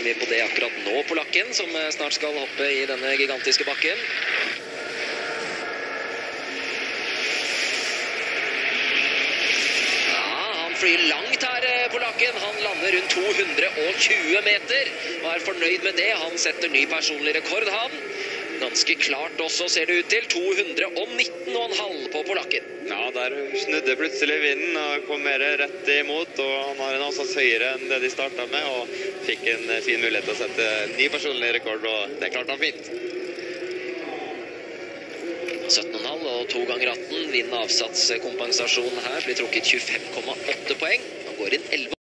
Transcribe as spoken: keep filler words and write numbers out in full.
mye på det akkurat nå, polakken, som snart skal hoppe i denne gigantiske bakken. Flyr langt her, polakken. Han lander rundt to hundre og tjue meter og er fornøyd med det. Han setter ny personlig rekord, han. Ganske klart også, ser det ut til. to hundre og nitten komma fem på polakken. Ja, der snudde plutselig vinden og kom mer rett imot, og han har en avsats høyere enn det de startet med, og fikk en fin mulighet til å sette ny personlig rekord, og det klarte han fint. sytten komma fem og to ganger atten. Vind avsatskompensasjonen her blir trukket tjuefem komma åtte poeng. Han går inn elleve.